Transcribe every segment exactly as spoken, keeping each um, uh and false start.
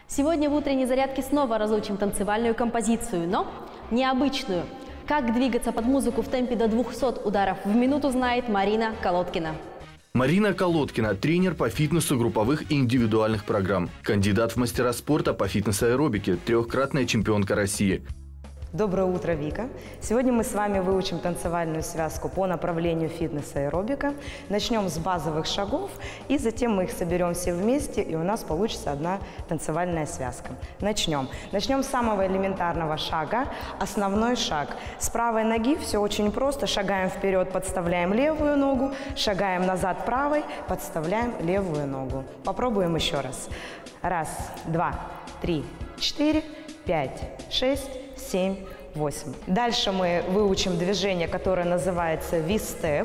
Сегодня в утренней зарядке снова разучим танцевальную композицию, но необычную. Как двигаться под музыку в темпе до двухсот ударов в минуту, знает Марина Колодкина. Марина Колодкина – тренер по фитнесу групповых и индивидуальных программ, кандидат в мастера спорта по фитнес-аэробике, трехкратная чемпионка России. Доброе утро, Вика! Сегодня мы с вами выучим танцевальную связку по направлению фитнес-аэробика. Начнем с базовых шагов, и затем мы их соберем все вместе, и у нас получится одна танцевальная связка. Начнем. Начнем с самого элементарного шага. Основной шаг. С правой ноги все очень просто. Шагаем вперед, подставляем левую ногу, шагаем назад правой, подставляем левую ногу. Попробуем еще раз. Раз, два, три, четыре, пять, шесть, семь, восемь. Дальше мы выучим движение, которое называется V-step.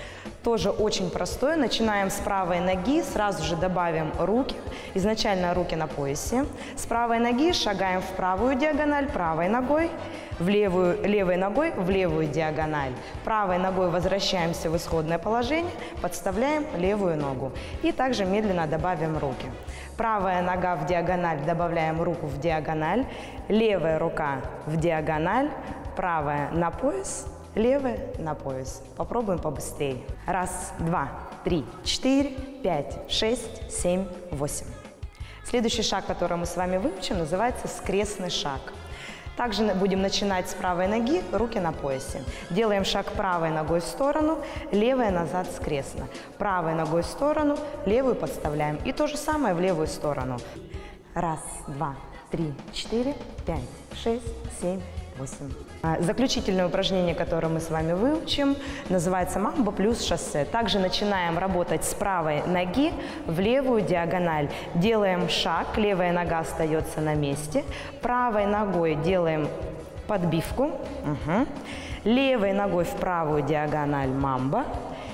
Тоже очень простое. Начинаем с правой ноги, сразу же добавим руки. Изначально руки на поясе. С правой ноги шагаем в правую диагональ, правой ногой, в левую, левой ногой в левую диагональ. Правой ногой возвращаемся в исходное положение, подставляем левую ногу. И также медленно добавим руки. Правая нога в диагональ, добавляем руку в диагональ. Левая рука в диагональ, правая на пояс, левая на пояс. Попробуем побыстрее. Раз, два, три, четыре, пять, шесть, семь, восемь. Следующий шаг, который мы с вами выучим, называется скрестный шаг. Также будем начинать с правой ноги, руки на поясе. Делаем шаг правой ногой в сторону, левая назад скрестно. Правой ногой в сторону, левую подставляем. И то же самое в левую сторону. Раз, два, три, четыре, пять, шесть, семь, восемь. Заключительное упражнение, которое мы с вами выучим, называется мамба плюс шоссе. Также начинаем работать с правой ноги в левую диагональ. Делаем шаг, левая нога остается на месте. Правой ногой делаем подбивку. Угу. Левой ногой в правую диагональ мамба.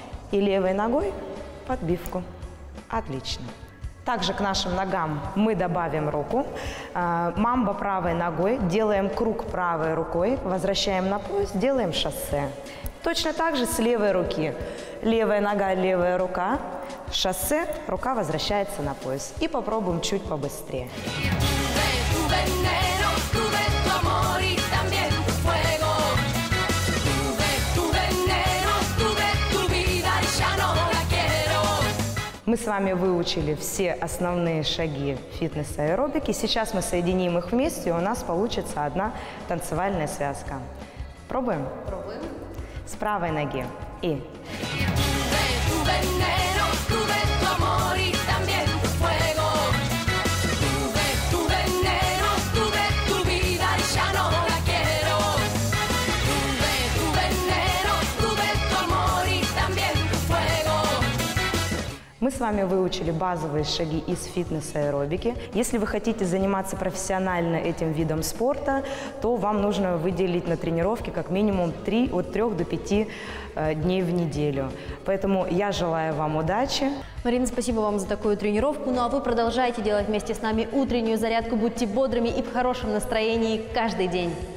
И левой ногой подбивку. Отлично. Также к нашим ногам мы добавим руку. Мамба правой ногой, делаем круг правой рукой, возвращаем на пояс, делаем шоссе. Точно так же с левой руки. Левая нога, левая рука, шоссе, рука возвращается на пояс. И попробуем чуть побыстрее. Мы с вами выучили все основные шаги фитнес-аэробики. Сейчас мы соединим их вместе, и у нас получится одна танцевальная связка. Пробуем? Пробуем. С правой ноги. И. Мы с вами выучили базовые шаги из фитнес-аэробики. Если вы хотите заниматься профессионально этим видом спорта, то вам нужно выделить на тренировки как минимум три, от трёх до пяти э, дней в неделю. Поэтому я желаю вам удачи. Марина, спасибо вам за такую тренировку. Ну а вы продолжайте делать вместе с нами утреннюю зарядку. Будьте бодрыми и в хорошем настроении каждый день.